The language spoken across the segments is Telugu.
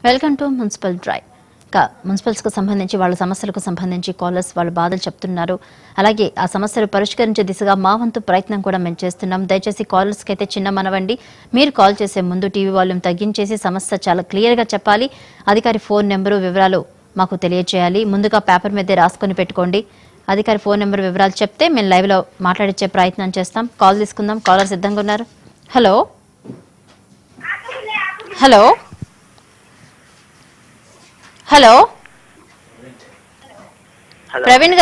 Welcome to municipal drive. మున్సిపల్స్కు సంబంధించి వాళ్ళ సమస్యలకు సంబంధించి కాలర్స్ వాళ్ళ బాధలు చెప్తున్నారు. అలాగే ఆ సమస్యలు పరిష్కరించే దిశగా మా వంతు ప్రయత్నం కూడా మేము చేస్తున్నాం. దయచేసి కాలర్స్కి అయితే చిన్న మనవండి, మీరు కాల్ చేసే ముందు టీవీ వాల్యూమ్ తగ్గించేసి సమస్య చాలా క్లియర్గా చెప్పాలి. అధికారి ఫోన్ నెంబరు వివరాలు మాకు తెలియజేయాలి. ముందుగా పేపర్ మీదే రాసుకొని పెట్టుకోండి. అధికారి ఫోన్ నెంబర్ వివరాలు చెప్తే మేము లైవ్లో మాట్లాడించే ప్రయత్నం చేస్తాం. కాల్ తీసుకుందాం. కాలర్ సిద్ధంగా ఉన్నారు. హలో హలో హలో ప్రవీణ్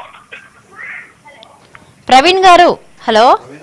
గారు హలో.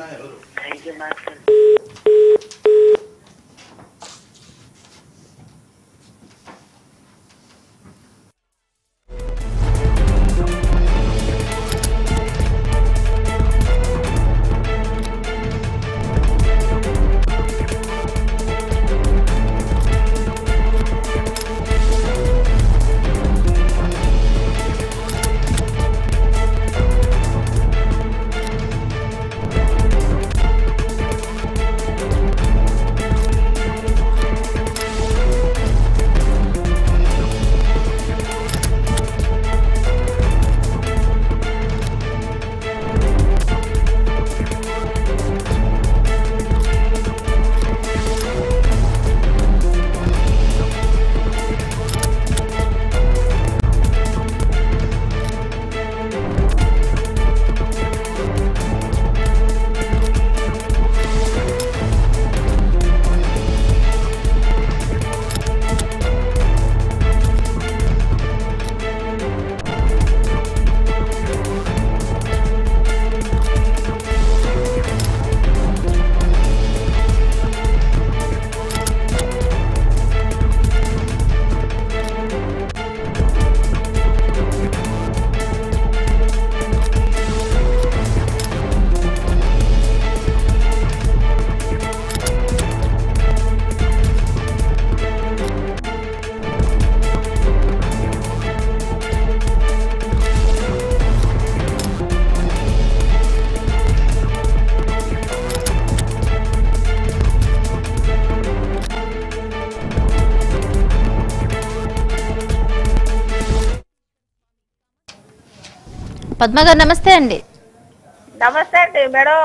పద్మ గారు నమస్తే అండి. నమస్తే అండి మేడం.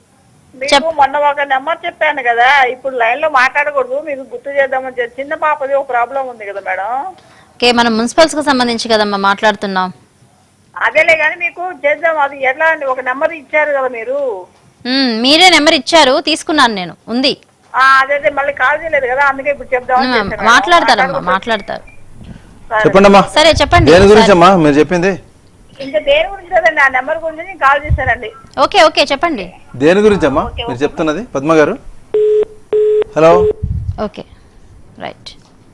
మీకు మొన్న ఒక నెంబర్ చెప్పాను కదా, ఇప్పుడు లైన్ లో మాట్లాడకూడదు, మీకు గుర్తు చేద్దామని చెప్పి. చిన్న పాపది ఒక ప్రాబ్లం ఉంది కదా మేడం. ఓకే, మనం మున్సిపల్స్ కు సంబంధించి కదమ్మా మాట్లాడుతున్నాం. అదేలే కానీ మీకు చేద్దాం. అది ఎట్లా అండి, ఒక నెంబర్ ఇచ్చారు కదా మీరు. మీరే నెంబర్ ఇచ్చారు, తీసుకున్నాను నేను. ఉంది. అదే మళ్ళీ కాల్ చేయలేదు కదా, అందుకే ఇప్పుడు చెప్దాం. మాట్లాడతారమ్మా, మాట్లాడతారు. చెప్పండి. సరే చెప్పండి. దేని గురించి అమ్మా మీరు చెప్పింది? ఇంకా దేని గురించి కదండి, ఆ నెంబర్ గురించి నేను కాల్ చేశానండి. ఓకే ఓకే చెప్పండి. దేని గురించి అమ్మా మీరు చెప్తున్నది పద్మ గారు? Hello. Okay right.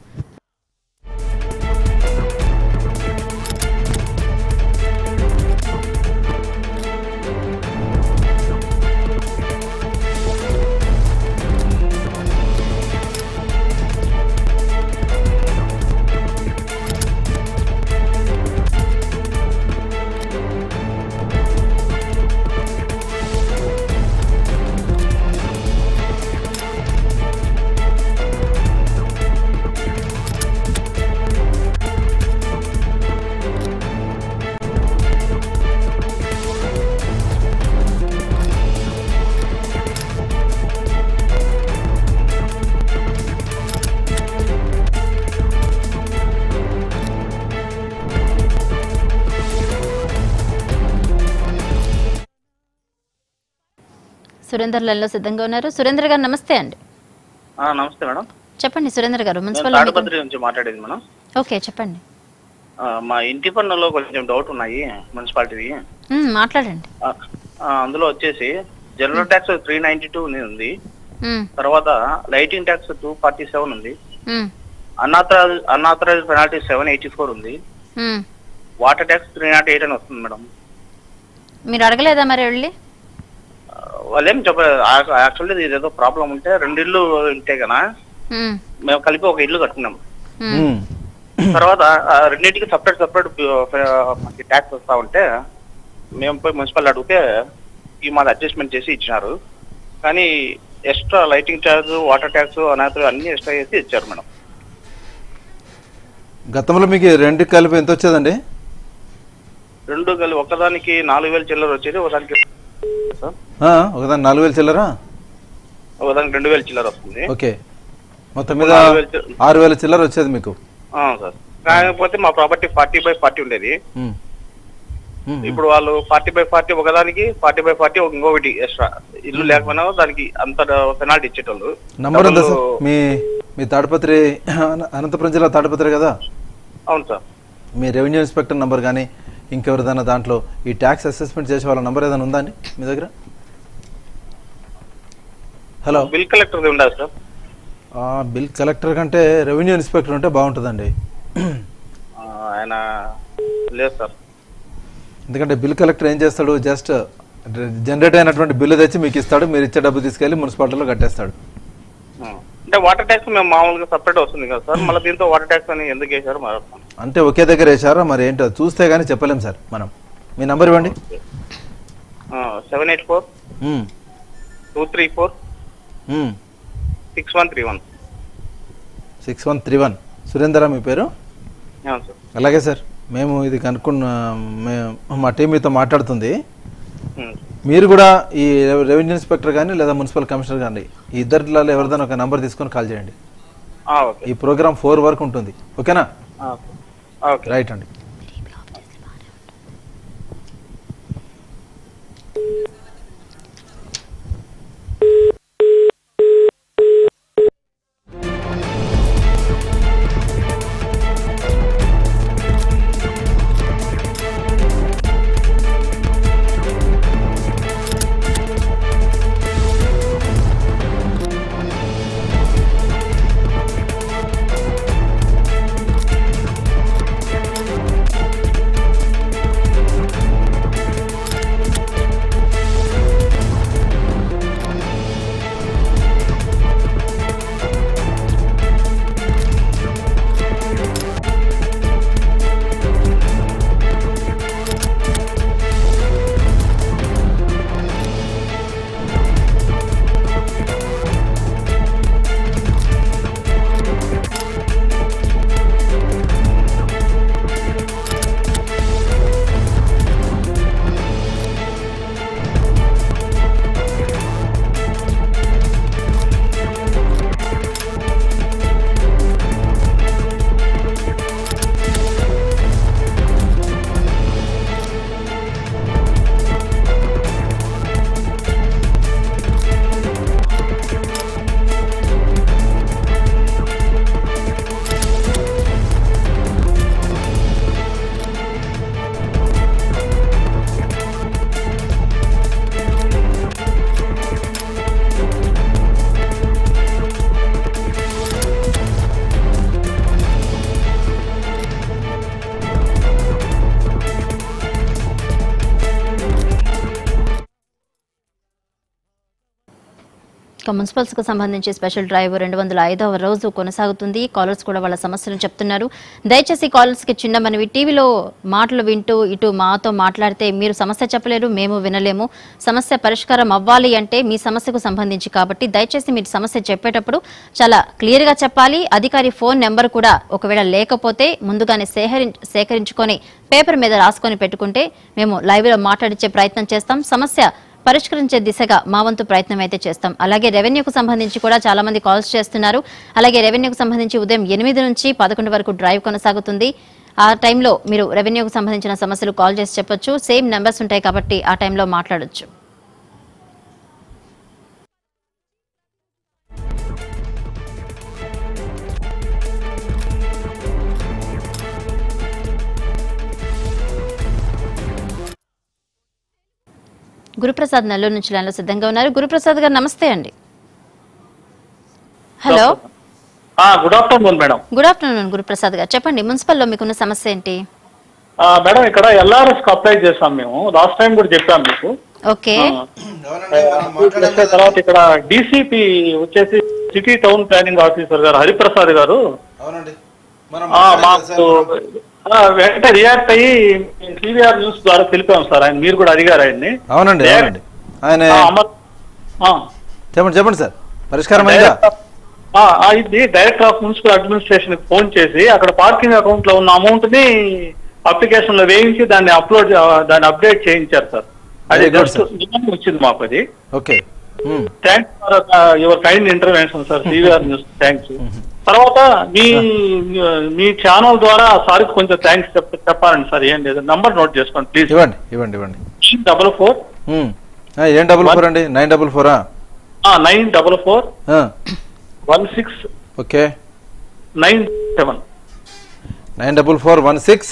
Surender line లో సిద్ధంగా ఉన్నారు. సురేంద్ర గారు నమస్తే అండి. నమస్తే మేడం. చెప్పండి సురేంద్ర గారు. మున్సిపల్ నుంచి మాట్లాడేది మేడం. ఓకే చెప్పండి. మా ఇంటి పన్నులో కొంచెం డౌట్ ఉన్నాయి మున్సిపాలిటీ. మాట్లాడండి. అందులో వచ్చేసి జనరల్ ట్యాక్స్ 392 ఉంది, తర్వాత లైటింగ్ ట్యాక్స్ 247 ఉంది, అన్ఆథరైజ్డ్ పెనాల్టీ 784 ఉంది, వాటర్ ట్యాక్స్ 308 అని వస్తుంది మేడం. మీరు అడగలేదా మరి వెళ్ళి? వాళ్ళేం చెప్పలేదు. యాక్చువల్లీ ఇది ఏదో ప్రాబ్లం ఉంటే 2 ఇళ్ళు ఉంటే కదా మేము కలిపి ఒక ఇల్లు కట్టుకున్నాం. తర్వాత రెండింటికి సపరేట్ ట్యాక్స్ వస్తా ఉంటే మేము పోయి మున్సిపల్ అడిగితే ఈ మాది అడ్జస్ట్మెంట్ చేసి ఇచ్చినారు. కానీ extra lighting charge, water tax, అనాథ అన్ని ఎక్స్ట్రా చేసి ఇచ్చారు మేడం. గతంలో మీకు రెండుకి కలిపి ఎంత వచ్చేదండి? రెండు కలిపి ఒకదానికి 4,000 చిల్లర వచ్చేది, ఒకదానికి ఒకదానికి 4,000 చిల్లరా, ఒకదానికి 2,000 చిల్లర వస్తుంది. ఓకే, మొత్తం మీద 6,000 చిల్లర వచ్చేది మీకు. సార్ కాకపోతే మా ప్రాపర్టీ 40/40 ఉండేది. ఇప్పుడు వాళ్ళు 40/40 ఒకదానికి 40/40 ఇంకొకటి ఎక్స్ట్రా ఇల్లు లేకపోయినా దానికి అంత పెనాల్టీ ఇచ్చేటోళ్ళు. నంబర్ ఉందా సార్? మీ తాడిపత్రి, అనంతపురం జిల్లా తాడిపత్రి కదా? అవును సార్. మీ రెవెన్యూ ఇన్స్పెక్టర్ నంబర్ కానీ ఇంకెవరిదైనా దాంట్లో ఈ ట్యాక్స్ అసెస్మెంట్ చేసే వాళ్ళ నంబర్ ఏదైనా ఉందా అండి మీ దగ్గర? హలో, బిల్ కలెక్టర్ ఉండాలి సార్. బిల్ కలెక్టర్ కంటే రెవెన్యూ ఇన్స్పెక్టర్ ఉంటే బాగుంటుందండి. ఆయన లేదు సార్. ఎందుకంటే బిల్ కలెక్టర్ ఏం చేస్తాడు, జస్ట్ జనరేట్ అయినటువంటి బిల్లు తెచ్చి మీకు ఇస్తాడు, మీరు ఇచ్చే డబ్బు తీసుకెళ్లి మున్సిపాలిటీలో కట్టేస్తాడు. అంటే వాటర్ ట్యాక్స్ మేము మామూలుగా సపరేట్ వస్తుంది కదా సార్, మళ్ళీ దీంతో వాటర్ ట్యాక్స్ అని ఎందుకు వేసారు? అంటే ఒకే దగ్గర వేసారా మరి? ఏంటో చూస్తే గానీ చెప్పలేం సార్ మనం. మీ నంబర్ ఇవ్వండి. 784 234 6131. 6131. సురేందరా మీ పేరు? అలాగే సార్, మేము ఇది కనుక్కున్న మా టీం మీతో మాట్లాడుతుంది. మీరు కూడా ఈ రెవెన్యూ ఇన్స్పెక్టర్ కానీ లేదా మున్సిపల్ కమిషనర్ కానీ ఈ ఇద్దరిలో ఎవరిదైనా ఒక నంబర్ తీసుకొని కాల్ చేయండి. ఈ ప్రోగ్రామ్ 4 వరకు ఉంటుంది. ఓకేనా? రైట్ అండి. మున్సిపల్స్ కు సంబంధించి స్పెషల్ డ్రైవ్ 205వ రోజు కొనసాగుతుంది. కాలర్స్ కూడా వాళ్ళ సమస్యలను చెప్తున్నారు. దయచేసి కాలర్స్ కి చిన్న మనవి, టీవీలో మాటలు వింటూ ఇటు మాతో మాట్లాడితే మీరు సమస్య చెప్పలేరు, మేము వినలేము. సమస్య పరిష్కారం అవ్వాలి అంటే మీ సమస్యకు సంబంధించి కాబట్టి దయచేసి మీరు సమస్య చెప్పేటప్పుడు చాలా క్లియర్ గా చెప్పాలి. అధికారి ఫోన్ నెంబర్ కూడా ఒకవేళ లేకపోతే ముందుగానే సేకరించుకొని పేపర్ మీద రాసుకొని పెట్టుకుంటే మేము లైవ్ లో మాట్లాడించే ప్రయత్నం చేస్తాం. సమస్య పరిష్కరించే దిశగా మా వంతు ప్రయత్నం అయితే చేస్తాం. అలాగే రెవెన్యూకు సంబంధించి కూడా చాలా మంది కాల్స్ చేస్తున్నారు. అలాగే రెవెన్యూకు సంబంధించి ఉదయం 8 నుంచి 11 వరకు డ్రైవ్ కొనసాగుతుంది. ఆ టైంలో మీరు రెవెన్యూకు సంబంధించిన సమస్యలు కాల్ చేసి చెప్పొచ్చు. సేమ్ నెంబర్స్ ఉంటాయి కాబట్టి ఆ టైంలో మాట్లాడొచ్చు. గురుప్రసాద్ నెల్లూరు నుంచి లైన్లో సిద్ధంగా ఉన్నారు. గురుప్రసాద్ గారు నమస్తే అండి. Hello, good afternoon madam. Good afternoon Guruprasad గారు, చెప్పండి మున్సిపల్లో మీకున్న సమస్య ఏంటి? మేడం ఇక్కడ ఎల్ఆర్ఎస్ అప్లై చేసాం మేము, లాస్ట్ టైం కూడా చెప్పాం మీకు. ఓకే, తర్వాత ఇక్కడ డిసిపి వచ్చేసి సిటీ టౌన్ ప్లానింగ్ ఆఫీసర్ గారు హరిప్రసాద్ గారు మాకు వెంటనే రియాక్ట్ అయ్యి టీవీఆర్ న్యూస్ ద్వారా తెలిపాం సార్. ఆయన మీరు కూడా అడిగారు ఆయన్ని. అవునండి, ఆయన చెప్పండి సార్, పరిష్కారం అయిందా? ఇది డైరెక్టర్ ఆఫ్ మున్సిపల్ అడ్మినిస్ట్రేషన్ కి ఫోన్ చేసి అక్కడ పార్కింగ్ అకౌంట్ లో ఉన్న అమౌంట్ ని అప్లికేషన్ లో వేయించి దాన్ని అప్డేట్ చేయించారు సార్. అది జస్ట్ వచ్చింది మాకు అది. Okay, thanks for your kind intervention sir CVR news. Thanks. తర్వాత మీ ఛానల్ ద్వారా సార్కి కొంచెం థ్యాంక్స్ చెప్పాలండి సార్. ఏం లేదు, నంబర్ నోట్ చేసుకోండి ప్లీజ్. ఇవ్వండి ఇవ్వండి ఇవ్వండి. 944 ఏం 44 అండి? 944 944 16 ఓకే 97 94416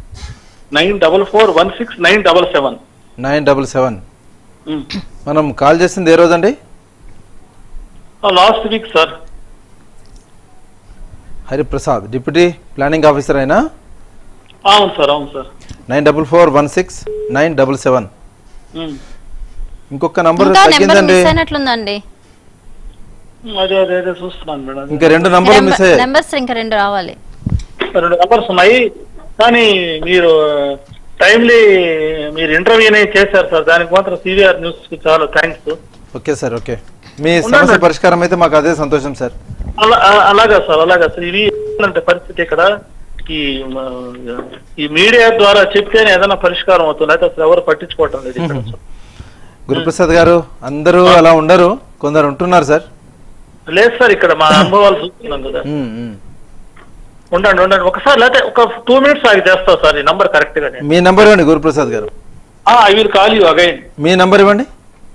94416 977 977. మనం కాల్ చేసింది ఏ రోజండి? Last week sir. Hariprasad, deputy planning officer అయినా? అవును సార్, అవును సార్. 94416 977. ఇంకొక నంబర్ తగ్గిందండి. అదే అదే అదే చూస్తున్నాను మేడం. ఇంకా 2 నంబర్లు మిస్ అయ్యాయి. నెంబర్స్ ఇంకా 2 రావాలి. 2 నంబర్స్ ఉన్నాయి కానీ మీరు టైమ్లీ మీరు ఇంటర్వ్యూ అనేది చేశారు సార్. దానికి మాత్రం సివిఆర్ న్యూస్ కి చాలా థ్యాంక్స్. Okay sir, okay. మీ సమస్య పరిష్కారం అయితే మాకు అదే సంతోషం సార్. అలాగా సార్, అలాగా సార్. ఇది ఏంటంటే పరిస్థితి ఇక్కడ ఈ మీడియా ద్వారా చెప్తేనే ఏదైనా పరిష్కారం అవుతుంది, అయితే అసలు ఎవరు పట్టించుకోవటం లేదు ఇక్కడ. గురుప్రసాద్ గారు, అందరూ అలా ఉండరు, కొందరు ఉంటున్నారు సార్. లేదు సార్, ఇక్కడ మా అనుభవాలు చూస్తున్నాం కదా. ఉండండి ఉండండి ఒకసారి, లేకపోతే ఒక 2 minutes ఆగి చేస్తా సార్. ఈ నంబర్ కరెక్ట్ గా. మీ నంబర్ ఇవ్వండి గురుప్రసాద్ గారు. I will call you again. మీ నంబర్ ఇవ్వండి.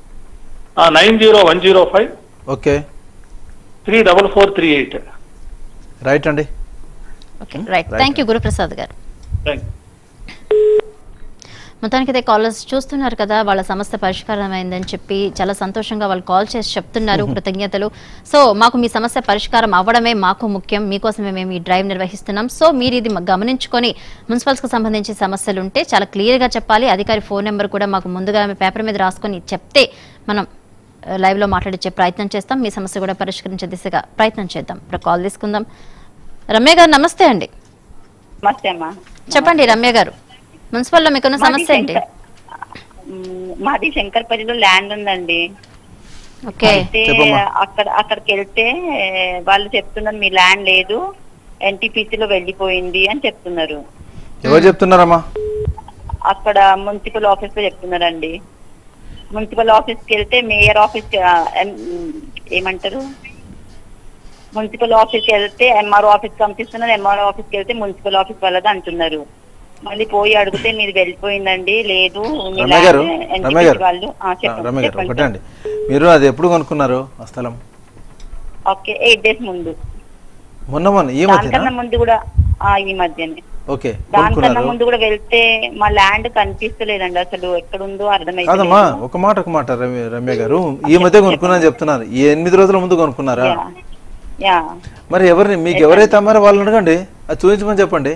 90105 ఓకే 34438. రైట్ అండి. Okay, right. Thank you Guruprasad గారు. Thank you. మొత్తానికైతే కాలర్స్ చూస్తున్నారు కదా, వాళ్ళ సమస్య పరిష్కారం అయిందని చెప్పి చాలా సంతోషంగా వాళ్ళు కాల్ చేసి చెప్తున్నారు. కృతజ్ఞతలు. సో మాకు మీ సమస్య పరిష్కారం అవ్వడమే మాకు ముఖ్యం, మీకోసమే మేము ఈ డ్రైవ్ నిర్వహిస్తున్నాం. సో మీరు ఇది గమనించుకొని మున్సిపల్స్ కు సంబంధించి సమస్యలు ఉంటే చాలా క్లియర్ గా చెప్పాలి. అధికారి ఫోన్ నెంబర్ కూడా మాకు ముందుగా పేపర్ మీద రాసుకొని చెప్తే మనం లైవ్ లో మాట్లాడించే ప్రయత్నం చేస్తాం. మీ సమస్య కూడా పరిష్కరించే దిశగా ప్రయత్నం చేద్దాం. ఇప్పుడు కాల్ తీసుకుందాం. రమ్య గారు నమస్తే అండి. నమస్తే అమ్మా. చెప్పండి రమ్య గారు, మున్సిపల్లో మీకున్న సమస్య ఏంటి? మాది శంకర్పల్లిలో ల్యాండ్ ఉందండి. ఓకే, అయితే అక్కడికి వెళ్తే వాళ్ళు చెప్తున్నారు మీ ల్యాండ్ లేదు, ఎన్టీపీసీలో వెళ్ళిపోయింది అని చెప్తున్నారు. ఎవరు చెప్తున్నారమ్మా? అక్కడ మున్సిపల్ ఆఫీస్ లో చెప్తున్నారండి. మున్సిపల్ ఆఫీస్ కి వెళ్తే మేయర్ ఆఫీస్ ఏమంటారు, మున్సిపల్ ఆఫీస్ కి వెళ్తే ఎంఆర్ఓ ఆఫీస్ పంపిస్తున్నారు, ఎంఆర్ఓ ఆఫీస్ కి వెళ్తే మున్సిపల్ ఆఫీస్ వాళ్ళది అంటున్నారు. మళ్ళీ పోయి అడిగితే మీరు వెళ్ళిపోయిందండి, లేదు వాళ్ళు. ఒకటండి, మీరు అది ఎప్పుడు కొనుక్కున్నారు ఆ స్థలం? ఓకే, 8 days ముందు. మొన్న ఈ దానికన్నా ముందు కూడా ఈ మధ్యనే. ఓకే, దానికన్నా ముందు కూడా వెళ్తే మా ల్యాండ్ కనిపిస్తలేదండి, అసలు ఎక్కడుందో అర్థమైంది. కాదమ్మా, ఒక మాట రమ్య గారు, ఈ మధ్య కొనుక్కున్నా చెప్తున్నారు. ఈ 8 రోజుల ముందు కొనుక్కున్నారా? మరి ఎవరిని, మీకు ఎవరైతే అమ్మారో వాళ్ళని అడగండి, అది చూపించమని చెప్పండి.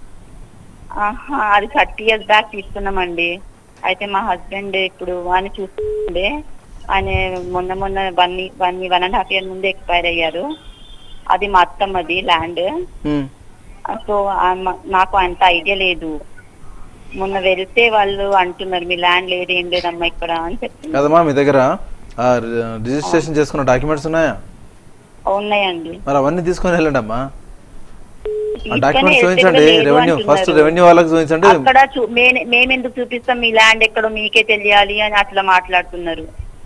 అది 30 years బ్యాక్ తీసుకున్నామండి. అయితే మా హస్బెండ్ ఇప్పుడు ఆయన చూస్తుండే, ఆయన మొన్న 1.5 year ముందు ఎక్స్పైర్ అయ్యారు. అది మా అత్తమ్మది ల్యాండ్. సో నాకు అంత ఐడియా లేదు. మొన్న వెళ్తే వాళ్ళు అంటున్నారు మీ ల్యాండ్ లేదు, ఏం లేదమ్మా ఇక్కడ అని చెప్పి. కదమ్మా, మీ దగ్గర రిజిస్ట్రేషన్ చేసుకున్న డాక్యుమెంట్స్ ఉన్నాయా? ఉన్నాయండి. మరి అవన్నీ తీసుకొని వెళ్ళండి అమ్మా. డాక్యుమెంట్స్ చూపించండి, ఫస్ట్ రెవెన్యూ వాళ్ళకి చూపించండి. అక్కడ మేమెందుకు చూపిస్తాం, మీ ల్యాండ్ ఎక్కడో మీకే తెలియాలి అని అట్లా మాట్లాడుతున్నారు.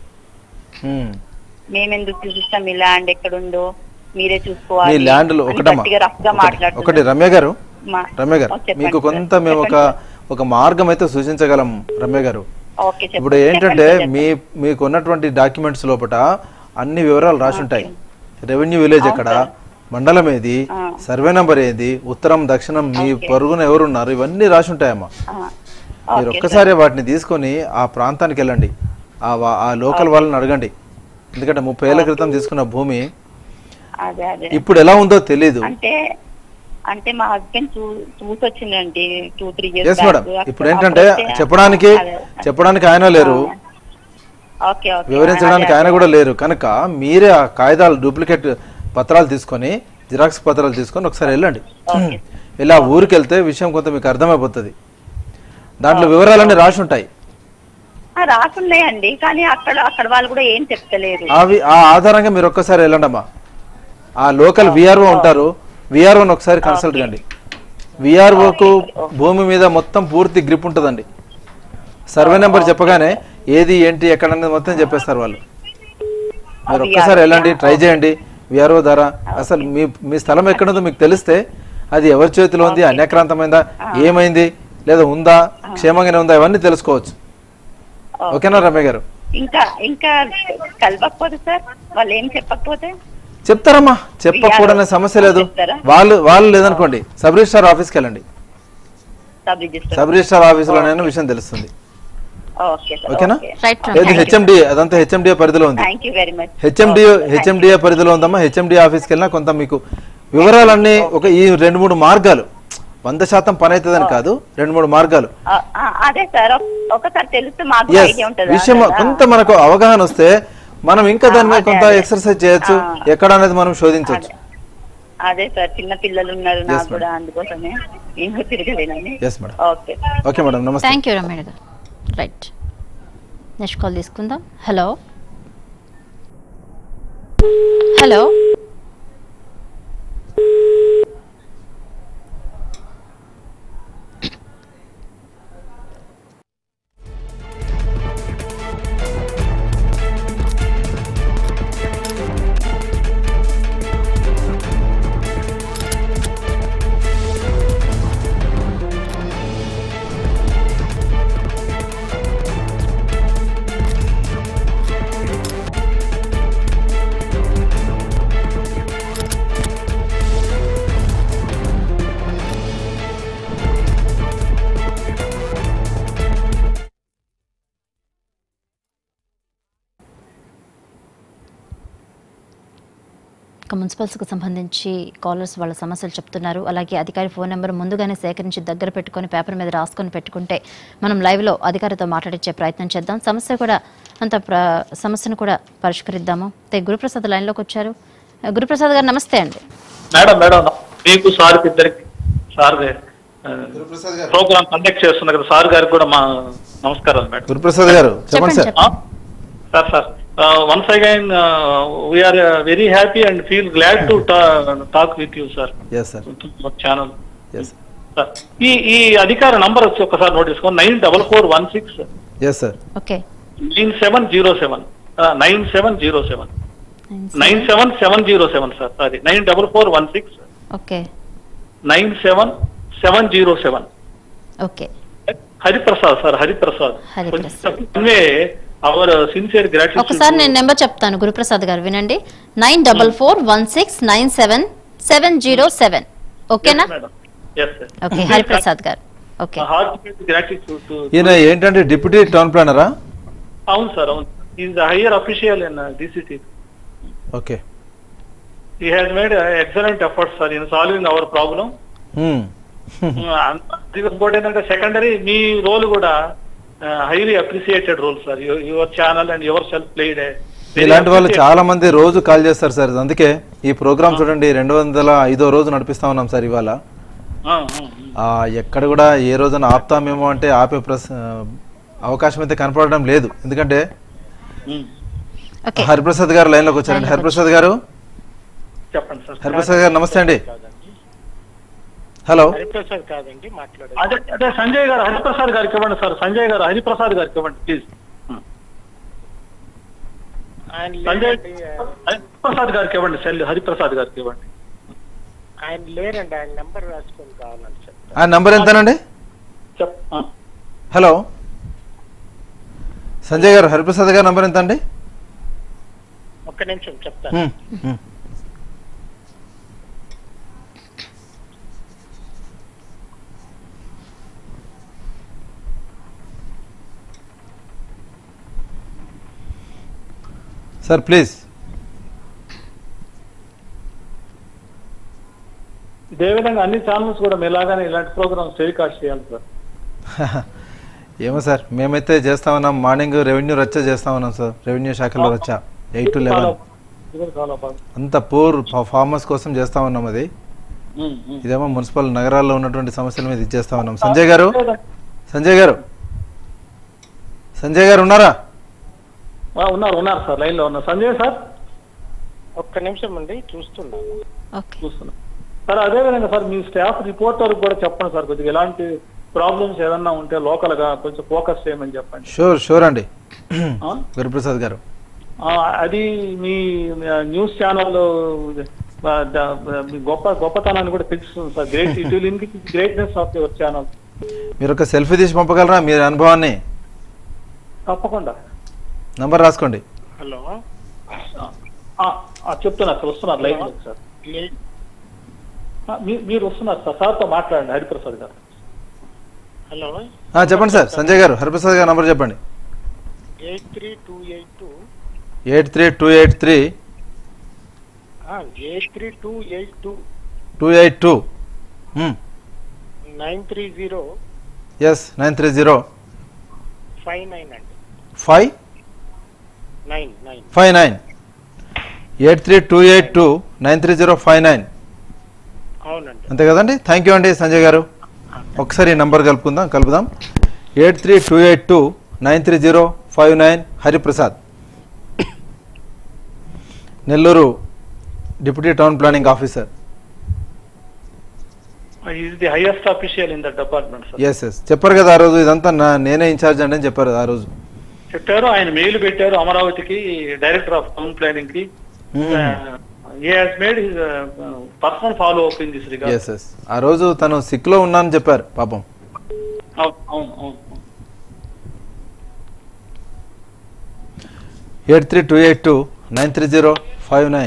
మేమెందుకు చూపిస్తాం, మీ ల్యాండ్ ఎక్కడుందో మీరే చూసుకోవాలి. ఒకటి రమ్య గారు, మీకు కొంత మేము ఒక మార్గం అయితే సూచించగలం రమ్య గారు. ఇప్పుడు ఏంటంటే మీకు ఉన్నటువంటి డాక్యుమెంట్స్ లోపల అన్ని వివరాలు రాసి ఉంటాయి. రెవెన్యూ విలేజ్ ఎక్కడ, మండలం ఏది, సర్వే నంబర్ ఏది, ఉత్తరం దక్షిణం మీ పొరుగున ఎవరున్నారు, ఇవన్నీ రాసి ఉంటాయమ్మా. మీరు ఒక్కసారి వాటిని తీసుకొని ఆ ప్రాంతానికి వెళ్ళండి, ఆ లోకల్ వాళ్ళని అడగండి. ఎందుకంటే 30 ఏళ్ల క్రితం తీసుకున్న భూమి ఇప్పుడు ఎలా ఉందో తెలీదు. అంటే మా హస్బెండ్ చూసొచ్చిందండి 2-3 years. ఎస్ మేడం, ఇప్పుడు ఏంటంటే చెప్పడానికి ఆయన లేరు, వివరించడానికి ఆయన కూడా లేరు. కనుక మీరే ఆ కాగితాలు డూప్లికేట్ పత్రాలు తీసుకొని, జిరాక్స్ పత్రాలు తీసుకొని ఒకసారి వెళ్ళండి. ఇలా ఊరికి వెళ్తే విషయం కొంత మీకు అర్థమైపోతుంది. దాంట్లో వివరాలన్నీ రాసి ఉంటాయి. రాసున్నాయండి, కానీ అక్కడ వాళ్ళు కూడా ఏం చెప్తలేరు. అవి ఆ ఆధారంగా మీరు ఒక్కసారి వెళ్ళండి అమ్మా. ఆ లోకల్ విఆర్ఓ ఉంటారు, విఆర్ఓని ఒకసారి కన్సల్ట్ కండి. విఆర్ఓకు భూమి మీద మొత్తం పూర్తి గ్రిప్ ఉంటుందండి. సర్వే నెంబర్ చెప్పగానే ఏది ఏంటి ఎక్కడ అనేది మొత్తం చెప్పేస్తారు వాళ్ళు. మీరు ఒక్కసారి వెళ్ళండి, ట్రై చేయండి విఆర్ఓ ద్వారా. అసలు మీ స్థలం ఎక్కడుందో మీకు తెలిస్తే అది ఎవరి చేతిలో ఉంది, అన్యాక్రాంతమైందా, ఏమైంది, లేదా ఉందా, క్షేమంగానే ఉందా, ఇవన్నీ తెలుసుకోవచ్చు. ఓకేనా రమ్య గారు? ఇంకా కలవకపోతే సార్ వాళ్ళు ఏం చెప్పకపోతే చెప్తారమ్మా, చెప్పకూడనే సమస్య లేదు. వాళ్ళు లేదనుకోండి సబ్ రిజిస్ట్రార్ ఆఫీస్కి వెళ్ళండి. సబ్ రిజిస్ట్రార్ ఆఫీసులోనైనా విషయం తెలుస్తుంది. ఓకేనా? లేదు హెచ్ఎండి, అదంతా హెచ్ఎండిఏ పరిధిలో ఉంది. హెచ్ఎండిఏ పరిధిలో ఉందమ్మా. హెచ్ఎండిఏ ఆఫీస్కి వెళ్ళినా కొంత మీకు వివరాలన్నీ ఒక ఈ 2-3 మార్గాలు, 100% పని అవుతుందని కాదు, 2-3 మార్గాలు విషయం కొంత మనకు అవగాహన వస్తే మనం ఇంకా దాని మీద కొంత ఎక్సర్సైజ్ చేయొచ్చు, ఎక్కడ అనేది మనం శోధించవచ్చు. అదే సార్, చిన్న పిల్లలు ఉన్నారు నాకు కూడా, అందుకోసమే తిరగలేనండి. ఓకే మేడం, నమస్తే. థ్యాంక్ యూ రమేష్ గారు. రైట్, నెక్స్ట్ కాల్ తీసుకుందాం. హలో హలో మున్సిపల్స్కి సంబంధించి కాలర్స్ వాళ్ళ సమస్యలు చెప్తున్నారు. అలాగే అధికారి ఫోన్ నెంబర్ ముందుగానే సేకరించి దగ్గర పెట్టుకొని పేపర్ మీద రాసుకొని పెట్టుకుంటే మనం లైవ్లో అధికారితో మాట్లాడించే ప్రయత్నం చేద్దాం. సమస్యను కూడా పరిష్కరిద్దాము. గురుప్రసాద్ లైన్లోకి వచ్చారు. గురుప్రసాద్ గారు నమస్తే అండి. మేడం మీకు సార్ ఇద్దరికి ప్రోగ్రామ్ కండక్ట్ చేస్తున్నారు కదా, సార్ గారికి కూడా మా నమస్కారాలు. మేడం గురుప్రసాద్ గారు చెప్పండి sir. Sir once again we are very happy and feel glad to talk with you sir. Yes sir. Channel. Yes sir. ఈ అధికార నంబర్ వచ్చి ఒకసారి నోట్ చేసుకోండి. 94416. Yes sir. Okay. 9707 9707 97707 sir. Sorry, 94416. Okay. 97707. Okay. Hariprasad sir, Hariprasad. Our sincere gratitude. ఒకసారి నేను నెంబర్ చెప్తాను గురుప్రసాద్ గారు, వినండి. 944169707. ఓకేనా? ఓకే హరిప్రసాద్ గారు. ఓకే. ఈయన ఏంటంటే డిప్యూటీ టౌన్ ప్లానరా? అవును సార్, అవును. Is the higher official in DCT. Okay. He has made excellent efforts sir in solving our problem. ఇంకోటి ఏంటంటే సెకండరీ మీ రోల్ కూడా highly appreciated role sir. Your channel and yourself played a ఇలాంటి వాళ్ళు చాలా మంది రోజు కాల్ చేస్తారు సార్. అందుకే ఈ ప్రోగ్రామ్ చూడండి 205వ రోజు నడిపిస్తా ఉన్నాం సార్ ఇవాళ. ఎక్కడ కూడా ఏ రోజున ఆపుతామేమో అంటే ఆపే అవకాశం అయితే కనపడడం లేదు. ఎందుకంటే హరిప్రసాద్ గారు లైన్ లోకి వచ్చారండి. హరిప్రసాద్ గారు చెప్పండి సార్. హరిప్రసాద్ గారు నమస్తే అండి. హలో. అదే సంజయ్ గారు హరిప్రసాద్ గారికి ఇవ్వండి సార్. సంజయ్ గారు హరిప్రసాద్ గారికి ఇవ్వండి ప్లీజ్. సంజయ్ హరిప్రసాద్ గారికి ఇవ్వండి. హరిప్రసాద్ గారికి ఇవ్వండి. ఆయన లేరండి, ఆయన నెంబర్ రాసుకొని కావాలని చెప్తాను. ఆయన నంబర్ ఎంతనండి? హలో సంజయ్ గారు, హరిప్రసాద్ గారు నంబర్ ఎంత అండి? ఒక్క నిమిషం చెప్తాను. Sir please. ఇదేవిధంగా అన్ని ఛానల్స్ కూడా మీలాగానే ఇలాంటి ప్రోగ్రామ్స్ టెలికాస్ట్ చేయాలి సార్. ఏమో సార్, మేమైతే చేస్తా ఉన్నాం. మార్నింగ్ రెవెన్యూ రచ్చ చేస్తా ఉన్నాం సార్. రెవెన్యూ శాఖలో రచ్చ 8 to 11 అంత పూర్ ఫార్మర్స్ కోసం చేస్తా ఉన్నాం. అది ఇదేమో మున్సిపల్ నగరాల్లో ఉన్నటువంటి సమస్యల మీద ఇచ్చేస్తా ఉన్నాం. సంజయ్ గారు, సంజయ్ గారు, సంజయ్ గారు ఉన్నారా? ఉన్నారు సార్, లైన్ లో ఉన్నారు. సంజయ్ సార్ ఒక్క నిమిషం అండి చూస్తున్నాను. ఓకే. చూస్తున్నాం సార్. అదేవిధంగా సార్ మీ స్టాఫ్ రిపోర్టర్కి కూడా చెప్పండి సార్, కొద్దిగా ఎలాంటి ప్రాబ్లమ్స్ ఏదన్నా ఉంటే లోకల్ గా కొంచెం ఫోకస్ చేయమని చెప్పండి. షూర్ అండి గురుప్రసాద్ గారు. అది మీ న్యూస్ ఛానల్ గొప్పతనాన్ని కూడా తెలుస్తుంది sir. Greatness of your channel. మీరు ఒక సెల్ఫీ తీసి పంపగలరా మీ అనుభవాన్ని? తప్పకుండా. నంబర్ రాసుకోండి. హలో చెప్తున్నారు సార్, వస్తున్నారు లైవ్ సార్. మీరు వస్తున్నారు సార్, సార్తో మాట్లాడండి హరిప్రసాద్ గారు. హలో చెప్పండి సార్. సంజయ్ గారు హరిప్రసాద్ గారు నంబర్ చెప్పండి. 83282 83283 282 930 ఎస్ 930 59 అండి. 59 83282 అవునండి. అంతే కదండి. థ్యాంక్ యూ అండి సంజయ్ గారు. ఒకసారి ఈ నంబర్ కలుపుదాం 83282 Hariprasad, Nellore deputy town planning officer. Is the highest official in that department sir. Yes చెప్పారు కదా ఆ రోజు, ఇదంతా నేనే ఇన్ఛార్జ్ అండి అని చెప్పారు ఆ రోజు. చెప్పారు, ఆయన మెయిల్ పెట్టారు అమరావతికి, డైరెక్టర్ ఆఫ్ టౌన్ ప్లానింగ్ కి. he has made his personal follow up in this regard. yes ఆ రోజు తను సిక్ లో ఉన్నానని చెప్పారు పాపం. అవును 83282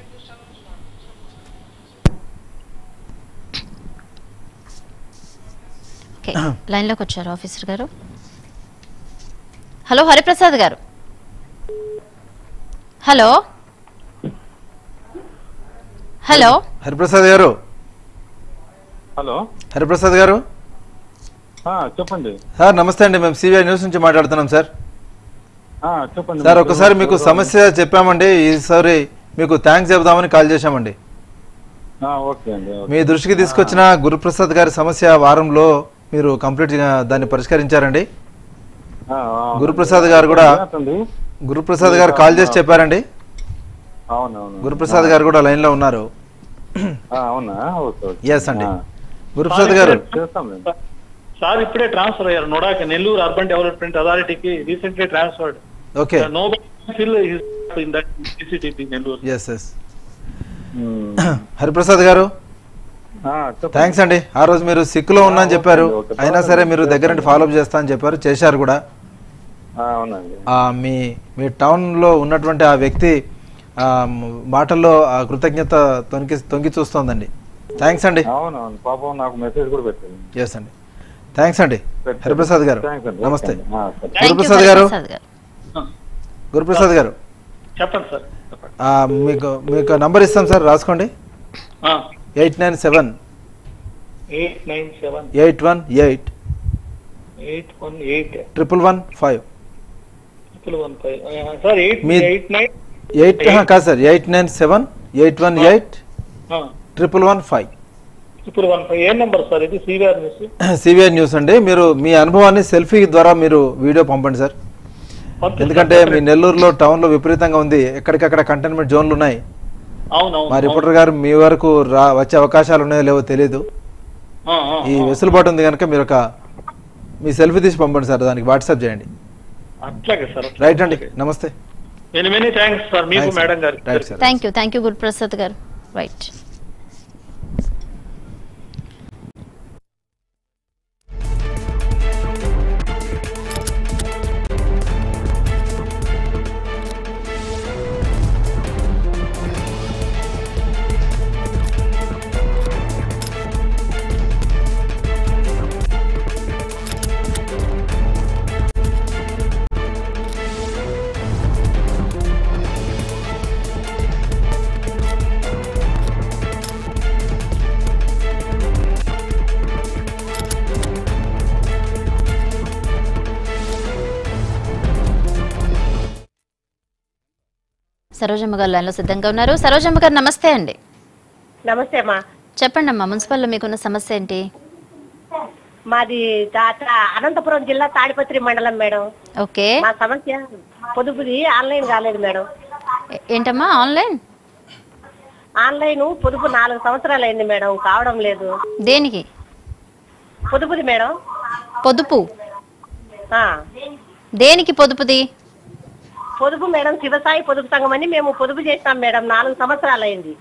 ఓకే, లైన్లోకి వచ్చారు ఆఫీసర్ గారు. హలో హరిప్రసాద్ గారు. హలో హరిప్రసాద్ గారు. హలో హరిప్రసాద్ గారు చెప్పండి సార్. నమస్తే అండి, మేము సిబిఐ న్యూస్ నుంచి మాట్లాడుతున్నాం సార్. చెప్పండి సార్ ఒకసారి మీకు సమస్య చెప్పామండి, ఈసారి మీకు థ్యాంక్స్ చెబుదామని కాల్ చేశామండి. ఓకే అండి. మీ దృష్టికి తీసుకొచ్చిన గురుప్రసాద్ గారి సమస్య వారంలో మీరు కంప్లీట్ గా దాన్ని పరిష్కరించారండి. గురుప్రసాద్ గారు కాల్ చేసి చెప్పారండి. గురుప్రసాద్ గారు కూడా లైన్ లో ఉన్నారు. ఎస్ అండి గురుప్రసాద్ గారు. సార్ ఇప్పుడే ట్రాన్స్ఫర్ అయ్యారు నోడాకి, నెల్లూరు అర్బన్ డెవలప్మెంట్ అథారిటీకి recently transferred. Okay. Yes Hariprasad గారు థ్యాంక్స్ అండి. ఆ రోజు మీరు సిక్ లో ఉన్నా అని చెప్పారు, అయినా సరే మీరు దగ్గర నుండి ఫాలోఅప్ చేస్తా అని చెప్పారు, చేశారు కూడా. మీ టౌన్ లో ఉన్నటువంటి ఆ వ్యక్తి మాటల్లో ఆ కృతజ్ఞత తొంగి చూస్తోందండి. థ్యాంక్స్ అండి. ఎస్ అండి, థ్యాంక్స్ అండి హరిప్రసాద్ గారు. నమస్తే గురుప్రసాద్ గారు. గురుప్రసాద్ గారు చెప్పండి సార్. మీకు నంబర్ ఇస్తాం సార్, రాసుకోండి. 897 818 115 కాదు సార్, 897 818 115. సివిఆర్ న్యూస్ అండి. మీరు మీ అనుభవాన్ని సెల్ఫీ ద్వారా మీరు వీడియో పంపండి సార్. ఎందుకంటే మీ నెల్లూరులో టౌన్ లో విపరీతంగా ఉంది, ఎక్కడికక్కడ కంటైన్మెంట్ జోన్లు ఉన్నాయి. మా రిపోర్టర్ గారు మీ వరకు వచ్చే అవకాశాలు ఉన్నాయో లేవో తెలియదు. ఈ వెసులుబాటు ఉంది కనుక మీరు మీ సెల్ఫీ తీసి పంపండి సార్, దానికి వాట్సాప్ చేయండి. రైట్ అండి, నమస్తే. థ్యాంక్ యూ గురుప్రసాద్ గారు. రైట్. సరోజమ్మ గారు లైన్లో సిద్ధంగా ఉన్నారు. సరోజమ్మ గారు నమస్తే అండి. నమస్తే అమ్మా. చెప్పండి అమ్మా, మున్సిపల్లో మీకున్న సమస్య ఏంటి? మాది అనంతపురం జిల్లా తాడిపత్రి మండలం మేడం. ఓకే. మా సమస్య పొదుపుది ఆన్లైన్ కాలేదు మేడం. ఏంటమ్మా ఆన్లైన్? ఆన్లైన్ పొదుపు 4 సంవత్సరాలు అయింది మేడం, కావడం లేదు. దేనికి పొదుపుది మేడం. పొదుపు? ఆ, దేనికి పొదుపుది? పొదుపు మేడం, శివసాయి పొదుపు సంఘం అని మేము పొదుపు చేస్తాం మేడం, 4 సంవత్సరాలు అయింది.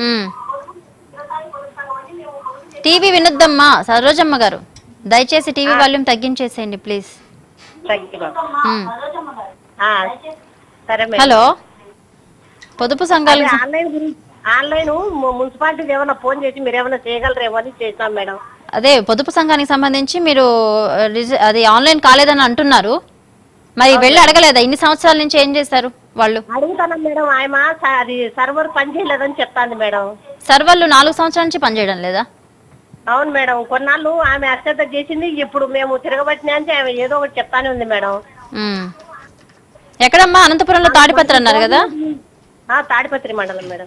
టీవీ వినొద్దమ్మా సరోజమ్మ గారు, దయచేసి టీవీ వాల్యూమ్ తగ్గించేసేయండి ప్లీజ్. సరే మేడం. హలో, పొదుపు సంఘాలు ఆన్లైన్ మున్సిపాలిటీ ఏమైనా ఫోన్ చేసి మీరు ఏమైనా చేయగలరేమో అని చేసాం మేడం. అదే పొదుపు సంఘానికి సంబంధించి మీరు అది ఆన్లైన్ కాలేదని అంటున్నారు, మరి వెళ్ళి అడగలేదా? ఇన్ని సంవత్సరాల నుంచి ఏం చేస్తారు వాళ్ళు? అడుగుతాను మేడం, ఆయన అది సర్వర్ పనిచేయలేదని చెప్తాంది మేడం. సర్వర్లు 4 సంవత్సరాల నుంచి పనిచేయడం లేదా? అవును మేడం, కొన్నాళ్ళు ఆమె అశ్రద్ధ చేసింది, ఇప్పుడు మేము తిరగబట్టినా అంటే ఆమె ఏదో ఒకటి చెప్తానే ఉంది మేడం. ఎక్కడమ్మా? అనంతపురంలో తాడిపత్రి అన్నారు కదా? తాడిపత్రి మండలం మేడం.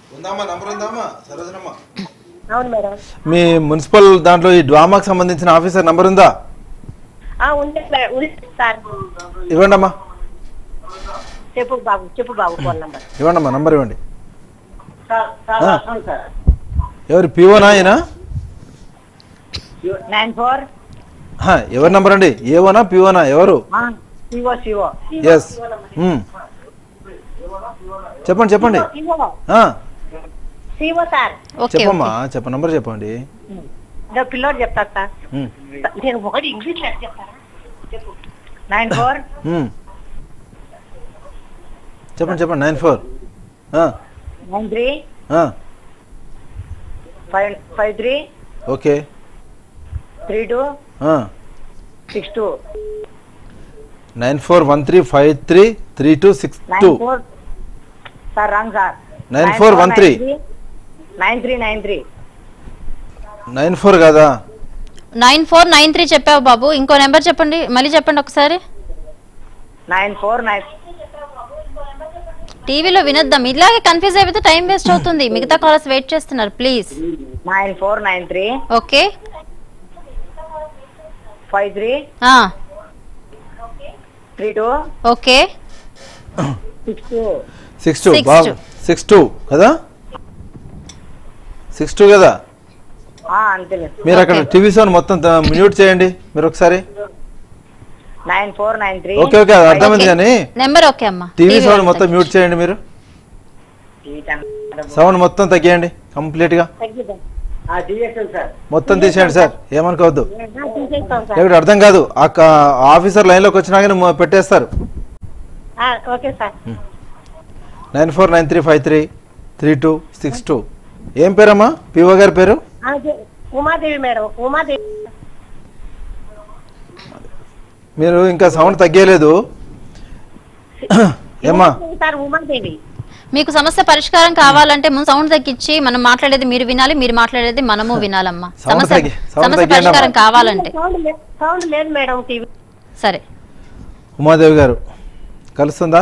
అవును మేడం. మీ మున్సిపల్ దాంట్లో ఈ డ్వామాకు సంబంధించిన ఆఫీసర్ నంబర్ ఉందా? ఉంది సార్. ఇవ్వండి అమ్మా. చెప్పు బాబు ఫోన్ నంబర్ ఇవ్వండి అమ్మా, నంబర్ ఇవ్వండి. ఎవరు పిఓనా? అయినా 94. ఎవరి నంబర్ అండి? ఏవోనా పిఓనా? ఎవరు? ఎస్, చెప్పండి చెప్పండి. చెప్పమ్మా, చెప్ప నంబర్ చెప్పండి. పిల్లోడు చెప్తారు సార్, నేను ఒకటి ఇంగ్లీష్ చెప్తారా? 94. చెప్పండి చెప్పండి. 94 93 53 ఓకే 32 62. 9413533262. Sir wrong sir. 9413 93 94 కదా? 9493 చెప్పావు బాబు. ఇంకో నెంబర్ చెప్పండి, మళ్ళీ చెప్పండి ఒకసారి. 94 టీవీలో వినొద్దాం, ఇలాగే కన్ఫ్యూజ్ అయిపోతే టైం వేస్ట్ అవుతుంది. మిగతా కాలర్స్ వెయిట్ చేస్తున్నారు ప్లీజ్. 9493 ఓకే 53 32 ఓకే 62 బాబు. 62 కదా? 62 కదా? మీరు అక్కడ టీవీ సౌండ్ మొత్తం మ్యూట్ చేయండి మీరు ఒకసారి. 9493 ఓకే ఓకే, అర్థమైంది కానీ నెంబర్ ఓకే అమ్మా. టీవీ సౌండ్ మొత్తం మ్యూట్ చేయండి మీరు. సౌండ్ మొత్తం తగ్గియండి కంప్లీట్ గా, మొత్తం తీసేయండి సార్, ఏమనుకోవద్దు. లేకపోతే అర్థం కాదు, ఆఫీసర్ లైన్ లోకి వచ్చినా కానీ పెట్టేస్తారు. 9493533262. ఏం పేరమ్మా పిఓ గారి పేరు? ఉమాదేవి మేడం. ఉమాదేవి. మీరు ఇంకా సౌండ్ తగ్గలేదు ఏమ్మా? ఉమాదేవి. మీకు సమస్య పరిష్కారం కావాలంటే ముందు సౌండ్ తగ్గించి మనం మాట్లాడేది మీరు వినాలి, మీరు మాట్లాడేది మనము వినాలమ్మా. సమస్య పరిష్కారం కావాలంటే. సౌండ్ లేదు మేడం టీవీ. సరే ఉమాదేవి గారు కలుస్తుందా?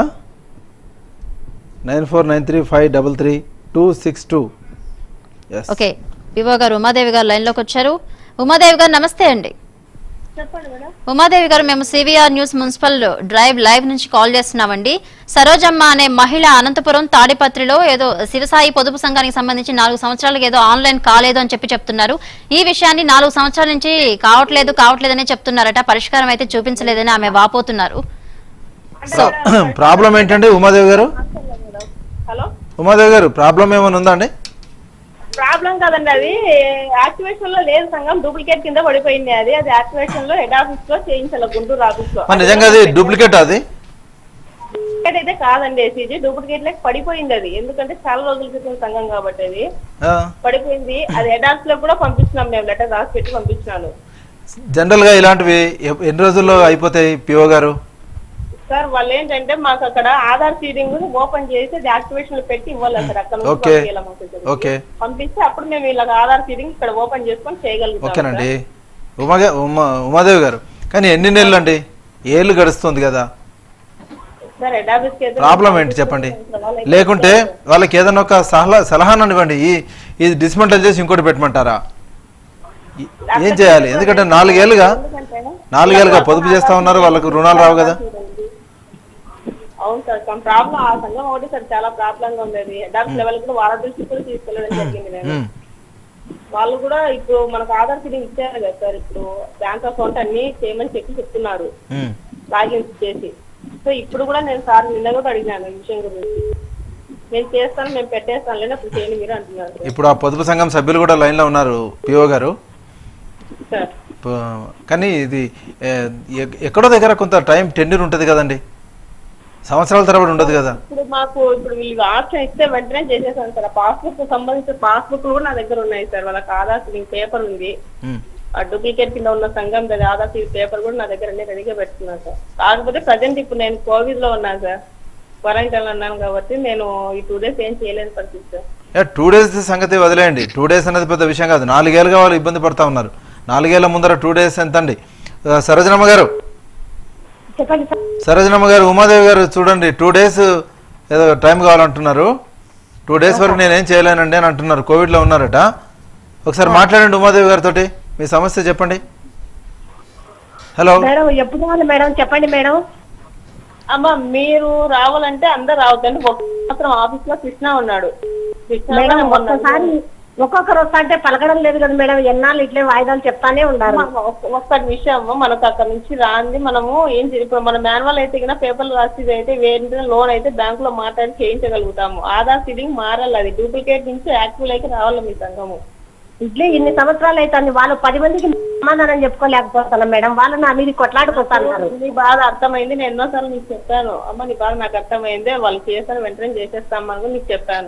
9493533262. ఓకే, వివో గారు ఉమాదేవి గారు లైన్ లోకి వచ్చారు. ఉమాదేవి గారు నమస్తే అండి. ఉమాదేవి గారు, మేము CVR news municipal drive live నుంచి కాల్ చేస్తున్నామండి. సరోజమ్మ అనే మహిళ అనంతపురం తాడిపత్రిలో ఏదో శివసాయి పొదుపు సంఘానికి సంబంధించి 4 సంవత్సరాలకు ఏదో ఆన్లైన్ కాలేదు అని చెప్తున్నారు. ఈ విషయాన్ని 4 సంవత్సరాల నుంచి కావట్లేదనే చెప్తున్నారట, పరిష్కారం అయితే చూపించలేదని ఆమె వాపోతున్నారు. సో ప్రాబ్లం ఏంటండి ఉమాదేవి గారు? హలో ఉమాదేవి గారు, ప్రాబ్లం ఏమైనా ఉందా అండి? ప్రాబ్లం కాదండి, అది యాక్టివేషన్ లో లేదు, సంఘం డూప్లికేట్ కింద పడిపోయింది. అది యాక్టివేషన్ లో హెడ్ ఆఫీస్ లో చేయించాలి, గుంటూరు ఆఫీస్ లో. నిజంగా అది డూప్లికేట్? అది డూప్లికేట్ అయితే కాదండి, ఏసీజీ డూప్లికేట్ లెక్క పడిపోయింది అది. ఎందుకంటే చాలా రోజుల క్రితం సంఘం కాబట్టి అది పడిపోయింది. అది హెడ్ ఆఫీస్ లో కూడా పంపిస్తున్నాం మేము, లెటర్ రాసి పెట్టి పంపించినాను. జనరల్ గా ఇలాంటివి ఎన్ని రోజుల్లో అయిపోతాయి పిఓ గారు? సార్ వాళ్ళు ఏంటంటే మాకు అక్కడ ఆధార్ సీడింగ్ ఓపెన్ చేసి యాక్టివేషన్ లో పెట్టి ఇవ్వాలి సార్. అక్కడ పంపిస్తే అప్పుడు మేము ఇలా ఆధార్ సీడింగ్ ఇక్కడ ఓపెన్ చేసుకొని చేయగలుగుతాం. ఓకేనండి ఉమాదేవి గారు, కానీ ఎన్ని నెలలు అండి? ఏళ్ళు గడుస్తుంది కదా, ప్రాబ్లం ఏంటి చెప్పండి? లేకుంటే వాళ్ళకి ఏదైనా ఒక సలహాను ఇవ్వండి, ఇది డిస్మెంటల్ చేసి ఇంకోటి పెట్టమంటారా? ఏం చేయాలి? ఎందుకంటే 4 ఏళ్ళుగా పొదుపు చేస్తా ఉన్నారు, వాళ్ళకు రుణాలు రావు కదా. అవును సార్ ప్రాబ్లం ఆ సంఘం ఒకటి సార్ చాలా ప్రాబ్లం గా ఉండేది. హెడ్ ఆఫీస్ లెవెల్ కూడా వాళ్ళ దృష్టికి కూడా తీసుకెళ్ళడం జరిగింది. నేను వాళ్ళు కూడా ఇప్పుడు మనకు ఆధార్ సీడింగ్ ఇచ్చారు కదా సార్, ఇప్పుడు బ్యాంక్ అకౌంట్ అన్ని చేయమని చెప్తున్నారు లాగిన్ చేసి. సో ఇప్పుడు కూడా నేను సార్ నిన్న కూడా అడిగినాను ఈ విషయం గురించి. నేను చేస్తాను, మేము పెట్టేస్తాను లేదా అప్పుడు చేయండి మీరు అంటున్నారు. ఇప్పుడు ఆ పొదుపు సంఘం సభ్యులు కూడా లైన్ లో ఉన్నారు పిఓ గారు. కానీ ఇది ఎక్కడో దగ్గర కొంత టైం టెన్యూర్ ఉంటుంది కదండి, సంవత్సరాల తరబడి ఉండదు కదా. ఇప్పుడు వీళ్ళు ఆప్షన్ ఇస్తే వెంటనే చేసేసాను సార్. పాస్బుక్ సంబంధించిన పాస్బుక్ కూడా నా దగ్గర ఉన్నాయి సార్. వాళ్ళకి ఆధార్ సీడింగ్ పేపర్ ఉంది, ఆ డూప్లికేట్ కింద ఉన్న సంఘం ఆధార్ సీడింగ్ పేపర్ కూడా నా దగ్గర అన్ని రెడీగా పెట్టుకున్నాను సార్. కాకపోతే ప్రజెంట్ ఇప్పుడు నేను కోవిడ్ లో ఉన్నాను సార్, క్వారంటైన్ లో ఉన్నాను కాబట్టి నేను ఈ 2 days ఏం చేయలేని పరిస్థితి సార్. 2 days సంగతి వదిలేయండి, 2 days అనేది పెద్ద విషయం కాదు. 4 ఏళ్ళుగా వాళ్ళు ఇబ్బంది పడతా ఉన్నారు. 4 ఏళ్ల ముందర 2 days ఎంత అండి? సరోజనమ్మ గారు, సరోజనమ్మ గారు, ఉమాదేవి గారు చూడండి, 2 days ఏదో టైం కావాలంటున్నారు. 2 days వరకు నేనేం చేయలేనండి అని అంటున్నారు, కోవిడ్లో ఉన్నారట. ఒకసారి మాట్లాడండి ఉమాదేవి గారితో, మీ సమస్య చెప్పండి. హలో మేడం, ఎప్పుడు రావాలి మేడం? చెప్పండి మేడం. అమ్మ మీరు రావాలంటే అందరు రావద్దండి. మాత్రం ఆఫీస్ లో కృష్ణ ఉన్నాడు. మేడం ఒక్కసారి ఒక్కొక్కరు వస్తా పలకడం లేదు కదా మేడం, ఎన్నాళ్ళు ఇట్లే వాయిదాలు చెప్తానే ఉన్నారు. ఒక్కటి విషయం, మనకు అక్కడ నుంచి రాంది మనము ఏం ఇప్పుడు మన మాన్యువల్ అయితే కింద పేపర్లు రాసేది అయితే వేరే లోన్ అయితే బ్యాంక్ లో మాట్లాడి చేయించగలుగుతాము. ఆధార్ సీడింగ్ మారాలి, అది డూప్లికేట్ నుంచి యాక్టివ్ అయితే రావాలి మీ సంఘము. ఇట్లే ఇన్ని సంవత్సరాలు అవుతుంది, వాళ్ళు 10 మందికి సమాధానం చెప్పుకోలేకపోతున్నాం మేడం. వాళ్ళు నా మీద కొట్లాడుకొస్తున్నారు. నీ బాధ అర్థమైంది, నేను ఎన్నోసార్లు నీకు చెప్పాను. అమ్మ నీ బాధ నాకు అర్థమైంది, వాళ్ళు చేస్తాను వెంటనే చేసేస్తామని నీకు చెప్పాను.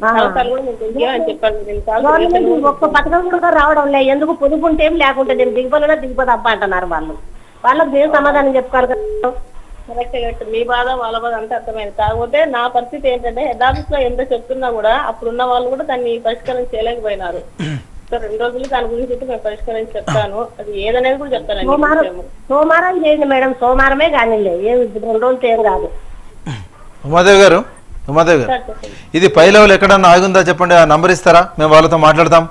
ఒక్క పథకం కూడా రావడం లేదు. ఎందుకు పొదుపు ఉంటే ఏం లేకుంటే నేను దిగిపోదా అబ్బా అంటున్నారు వాళ్ళు. వాళ్ళకి నేను సమాధానం చెప్పుకోవాలి కదా. కరెక్ట్, మీ బాధ వాళ్ళ బాధ అంతా అర్థమైంది. కాకపోతే నా పరిస్థితి ఏంటంటే హెడ్ ఆఫీస్ లో ఎంత చెప్తున్నా కూడా అప్పుడున్న వాళ్ళు కూడా దాన్ని పరిష్కారం చేయలేకపోయినారు. సో 2 రోజులు దాని గురించి మేము పరిష్కరించి చెప్తాను, అది ఏదనేది కూడా చెప్తాను. సోమవారం చేయండి మేడం, సోమవారమే కానీ 2 రోజులు ఏం కాదు. ఉమాదేవి గారు, ఉమాదేవి గారు, ఇది పై లెవెల్ ఎక్కడన్నా ఆగుందా చెప్పండి, ఆ నంబర్ ఇస్తారా, మేము వాళ్ళతో మాట్లాడతాం.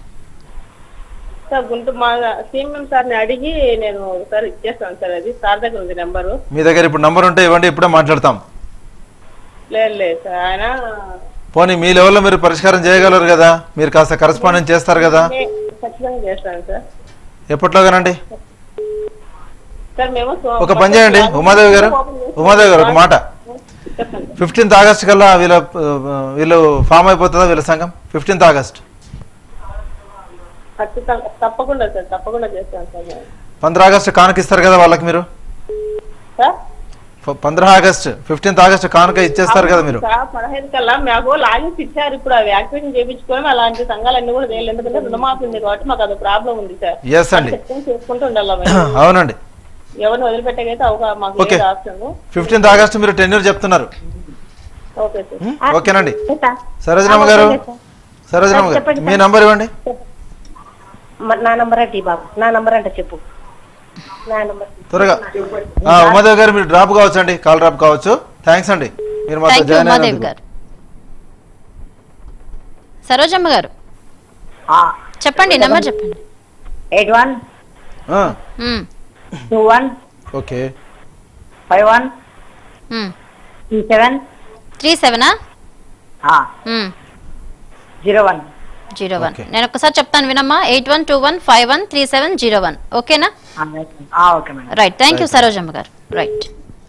సార్ గుంటూరు మా సీఎం సార్ని అడిగి నేను ఒకసారి ఇచ్చేస్తాను సార్, అది సార్ దగ్గర ఉంది నెంబరు. మీ దగ్గర ఇప్పుడు నంబర్ ఉంటే ఇవ్వండి, ఇప్పుడే మాట్లాడతాం. లేదు సార్, ఆయన పోనీ మీ లెవెల్లో మీరు పరిష్కారం చేయగలరు కదా, మీరు కాస్త కరెస్పాండెన్స్ చేస్తారు కదా. ఖచ్చితంగా చేస్తాను సార్. ఎప్పట్లోగానండి? సార్ మేము ఒక పని చేయండి ఉమాదేవి గారు, ఉమాదేవి గారు ఒక మాట, 15th August కల్లా వీళ్ళు ఫామ్ అయిపోతుందా వీళ్ళ సంఘం? 15th August తప్పకుండా సార్, తప్పకుండా చేస్తాను సార్. 15 August కానుక ఇస్తారు కదా వాళ్ళకి మీరు? 15 August 15th August కానుక ఇచ్చేస్తారు కదా మీరు? 15 కల్లా మాకు లాగిన్స్ ఇచ్చారు, ఇప్పుడు అవి యాక్టివేషన్ చేయించుకోవడం అలాంటి సంఘాలన్నీ కూడా చేయాలి. ఎందుకంటే రుణమాఫీ ఉంది కాబట్టి మాకు అది ప్రాబ్లం ఉంది సార్. ఎస్ అండి, చేసుకుంటూ ఉండాలి. అవునండి, ఎవరిని వదిలిపెట్టకైతే మాకు ఆప్షన్. 15th August మీరు టెన్యూర్ చెప్తున్నారు. ఓకే సార్, ఓకేనండి. సరోజనమ్మ గారు, సరోజనమ్మ గారు మీ నంబర్ ఇవ్వండి. నా నంబర్ అంటే బాబు, నా నంబర్ అంటే చెప్పు, నా నంబర్ త్వరగా. ఉమాదేవి గారు మీరు డ్రాప్ కావచ్చు అండి, కాల్ డ్రాప్ కావచ్చు. థ్యాంక్స్ అండి మీరు మాతో జాయిన్ అయినందుకు. సరోజమ్మ గారు చెప్పండి, నంబర్ చెప్పండి. 81 21 ఓకే 51 37 37 01 01. నేను ఒకసారి చెప్తాను వినమ్మా, 8121513701. ఓకేనా? రైట్, థ్యాంక్ యూ సరోజమ్మ గారు. రైట్,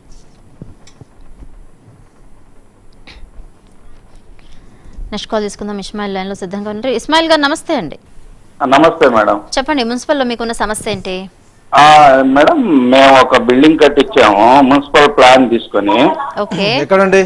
నెక్స్ట్ కాల్ తీసుకుందాం. ఇస్మాయిల్ లైన్ లో సిద్ధంగా ఉన్నారు. ఇస్మాయిల్ గారు నమస్తే అండి. నమస్తే మేడం, చెప్పండి మున్సిపల్ లో మీకున్న సమస్య ఏంటి? మేడం మేము ఒక బిల్డింగ్ కట్టించాము మున్సిపల్ ప్లాన్ తీసుకొని. ఓకే, ఎక్కడండి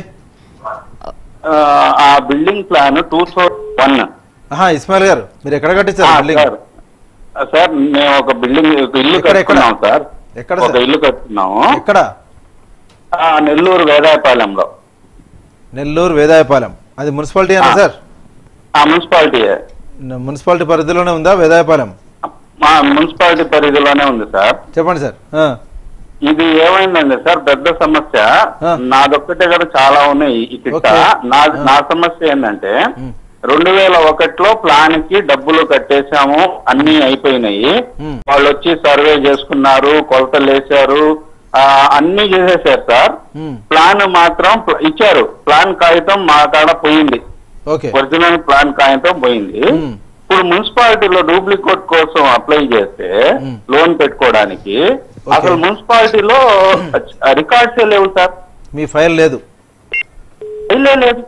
ఆ బిల్డింగ్ ప్లాన్ 2001. ఇస్మాయిల్ గారు మీరు ఎక్కడ కట్టించారు బిల్డింగ్? సార్ మేము ఒక బిల్డింగ్ ఇల్లు కట్టుకున్నాం సార్. ఎక్కడ ఒక ఇల్లు కట్టుకున్నాము. ఎక్కడ? నెల్లూరు వేదాయపాలెంలో. నెల్లూరు వేదాయపాలెం, అది మున్సిపాలిటీ అన్నా సార్? మున్సిపాలిటీ. మున్సిపాలిటీ పరిధిలోనే ఉందా వేదాయపాలెం? మున్సిపాలిటీ పరిధిలోనే ఉంది సార్. చెప్పండి సార్. ఇది ఏమైందండి సార్, పెద్ద సమస్య. నాదొక్కటే కదా చాలా ఉన్నాయి ఇక్కడ. నా సమస్య ఏంటంటే 2001లో ప్లాన్ కి డబ్బులు కట్టేశాము, అన్ని అయిపోయినాయి. వాళ్ళు వచ్చి సర్వే చేసుకున్నారు, కొలతలు వేశారు, అన్ని చేసేసారు సార్. ప్లాన్ మాత్రం ఇచ్చారు, ప్లాన్ కాగితం మా కాడ పోయింది, ఒరిజినల్ ప్లాన్ కాగితం పోయింది. ఇప్పుడు మున్సిపాలిటీలో డూప్లికేట్ కోసం అప్లై చేస్తే లోన్ పెట్టుకోవడానికి అసలు మున్సిపాలిటీలో రికార్డ్స్ లేవు సార్. మీ ఫైల్ లేదు? లేదు.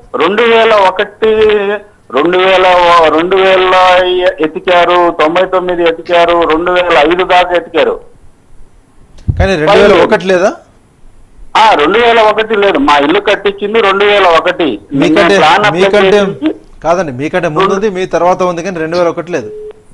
2000 ఎతికారు, 99 ఎతికారు, 2005 దాకా ఎతికారు. కానీ 2001 లేదా? 2001 లేదు. మా ఇల్లు కట్టించింది 2001. కాదండి, మీకంటే ముందు ఉంది, మీ తర్వాత ఉంది, కానీ 2001 లేదు.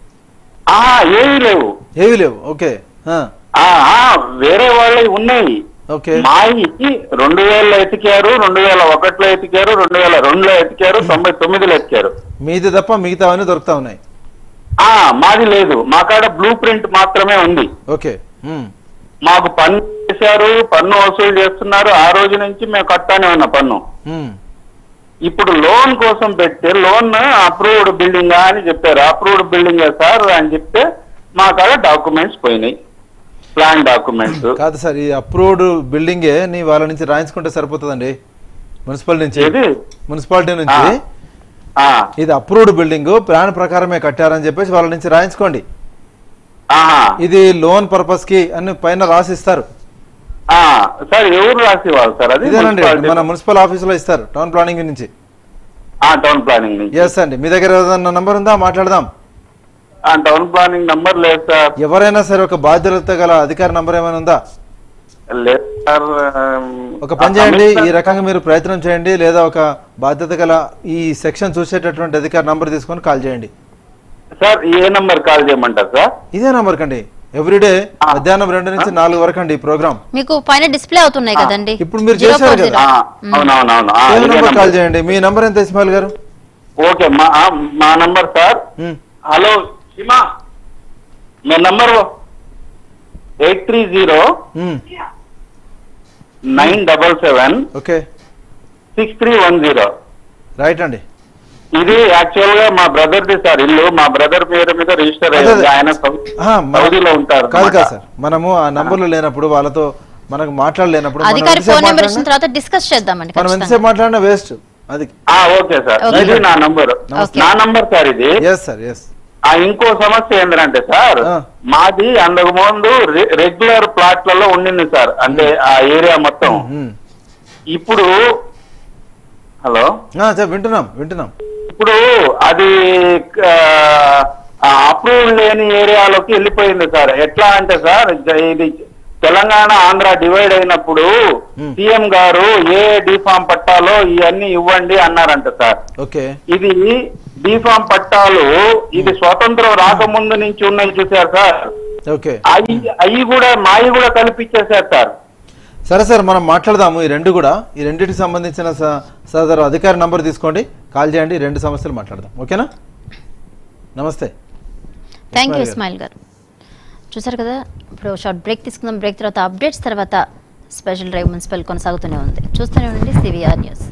ఏవి లేవు. ఓకే. వేరే వాళ్ళవి ఉన్నాయి. మాయి 2000 ఎతికారు, 2001 ఎతికారు, 2002 ఎతికారు, 99 ఎతికారు. మీది తప్ప మిగతావన్నీ దొరుకుతా ఉన్నాయి. మాది లేదు, మా కాడ బ్లూ ప్రింట్ మాత్రమే ఉంది. ఓకే. మాకు పన్ను చేశారు, పన్ను వసూలు చేస్తున్నారు. ఆ రోజు నుంచి మేము కట్టానే ఉన్న పన్ను. ఇప్పుడు లోన్ కోసం పెడితే లోన్ అప్రూవ్డ్ బిల్డింగ్ అని చెప్పారు. అప్రూవ్డ్ బిల్డింగ్ సార్ అని చెప్తే మా కాడ డాక్యుమెంట్స్ పోయినాయి, ప్లాన్ డాక్యుమెంట్స్. కాదు సార్, ఈ అప్రూవ్డ్ బిల్డింగే నీ వాళ్ళ నుంచి రాయించుకుంటే సరిపోతుందండి. మున్సిపాలిటీ నుంచి ఇది అప్రూవ్డ్ బిల్డింగ్, ప్లాన్ ప్రకారమే కట్టారని చెప్పేసి వాళ్ళ నుంచి రాయించుకోండి. ఇది లోన్ పర్పస్ కి అని పైన రాసిస్తారు. సార్ ఎవరు రాసివ్వాలి సార్? అది ఇదేనండి, మన మున్సిపల్ ఆఫీస్ లో ఇస్తారు, టౌన్ ప్లానింగ్ నుంచి. టౌన్ ప్లానింగ్ నుంచి. ఎస్ అండి. మీ దగ్గర ఏదైనా నంబర్ ఉందా? మాట్లాడదాం. టౌన్ ప్లానింగ్ నంబర్ లేదు సార్. ఎవరైనా సరే ఒక బాధ్యత గల అధికారి నంబర్ ఏమైనా ఉందా? లేదు సార్. ఒక పని చేయండి, ఈ రకంగా మీరు ప్రయత్నం చేయండి, లేదా ఒక బాధ్యత గల ఈ సెక్షన్ చూసేటటువంటి అధికారి నంబర్ తీసుకొని కాల్ చేయండి. సార్ ఏ నంబర్ కాల్ చేయమంటారు సార్? ఇదే నంబర్ కండి. ఎవ్రీడే మధ్యాహ్నం 2 నుంచి 4 వరకు అండి ఈ ప్రోగ్రామ్. మీకు పైన డిస్ప్లే అవుతున్నాయి కదండి, ఇప్పుడు మీరు చేశారు కదా. అవునవును. కాల్ చేయండి. మీ నంబర్ ఎంత ఇస్మాయిల్ గారు? ఓకే, మా నంబర్ సార్. హలో సిమా, మీ నంబర్ 830-977-6310. రైట్ అండి. ఇది యాక్చువల్ గా మా బ్రదర్ ది సార్ ఇల్లు. మా బ్రదర్ పేరు మీద రిజిస్టర్ అయ్యింది. ఆయన సౌదీలో ఉంటారు. కాదు కాదు సార్, మనము ఆ నంబర్లు లేనప్పుడు వాళ్ళతో మనకు మాట్లాడలేనప్పుడు అధికారి ఫోన్ నెంబర్ ఇచ్చిన తర్వాత డిస్కస్ చేద్దామండి. మనం ఎంతసేపు మాట్లాడినా వేస్ట్. అది ఓకే సార్, ఇది నా నంబర్ సార్ ఇది. Yes sir, yes. ఇంకో సమస్య ఏంటంటే సార్, మాది అంతకు ముందు రెగ్యులర్ ప్లాట్లలో ఉండింది సార్, అంటే ఆ ఏరియా మొత్తం. ఇప్పుడు హలో వింటున్నాం. ఇప్పుడు అది అప్రూవ్ లేని ఏరియాలోకి వెళ్ళిపోయింది సార్. ఎట్లా అంటే సార్, ఇది తెలంగాణ ఆంధ్ర డివైడ్ అయినప్పుడు సీఎం గారు ఏ డిఫామ్ పట్టాలో ఇవన్నీ ఇవ్వండి అన్నారంట సార్. ఇది డిఫామ్ పట్టాలు ఇది స్వతంత్రం రాకముందు నుంచి ఉన్నాయి చూసారు సార్. అవి కూడా మావి కూడా కల్పించేశారు సార్. సరే సార్, మనం మాట్లాడదాము. ఈ రెండింటికి సంబంధించిన సదరు అధికారి నంబర్ తీసుకోండి, కాల్ చేయండి, 2 సమస్యలు మాట్లాడదాం. ఓకేనా? నమస్తే. థ్యాంక్ యూ ఇస్మాయిల్ గారు. చూసారు కదా, ఇప్పుడు షార్ట్ బ్రేక్ తీసుకుందాం. బ్రేక్ తర్వాత అప్డేట్స్, తర్వాత స్పెషల్ డ్రైవ్ మున్సిపల్ కొనసాగుతూనే ఉంది. చూస్తూనే ఉండండి CVR న్యూస్.